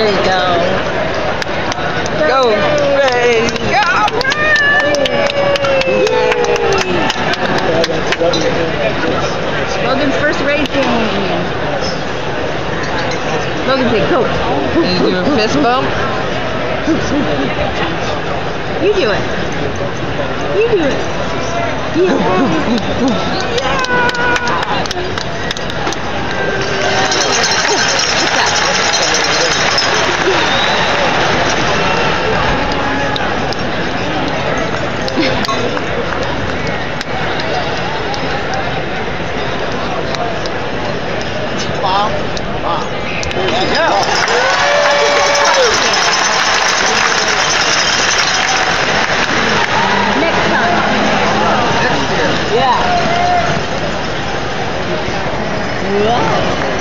There you go. Go, Ray! Go, Ray! Logan's first racing. Logan, say go. You do a fist bump? You do it. You do it. Yeah. Mom. There you go. Next time. Next year. Yeah. Wow.